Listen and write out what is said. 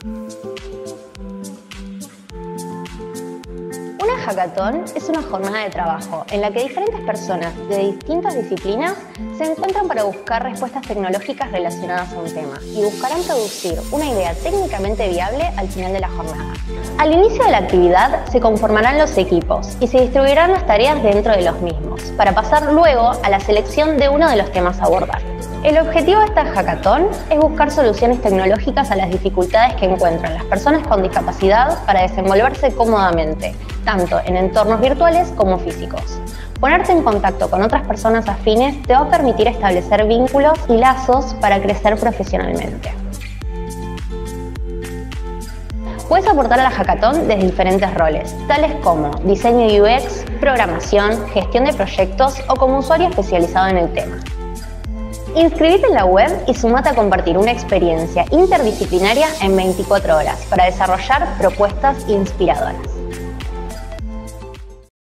Una hackathon es una jornada de trabajo en la que diferentes personas de distintas disciplinas se encuentran para buscar respuestas tecnológicas relacionadas a un tema y buscarán producir una idea técnicamente viable al final de la jornada. Al inicio de la actividad se conformarán los equipos y se distribuirán las tareas dentro de los mismos para pasar luego a la selección de uno de los temas a abordar. El objetivo de esta hackathon es buscar soluciones tecnológicas a las dificultades que encuentran las personas con discapacidad para desenvolverse cómodamente, tanto en entornos virtuales como físicos. Ponerte en contacto con otras personas afines te va a permitir establecer vínculos y lazos para crecer profesionalmente. Puedes aportar a la hackathon desde diferentes roles, tales como diseño UX, programación, gestión de proyectos o como usuario especializado en el tema. Inscribite en la web y sumate a compartir una experiencia interdisciplinaria en 24 horas para desarrollar propuestas inspiradoras.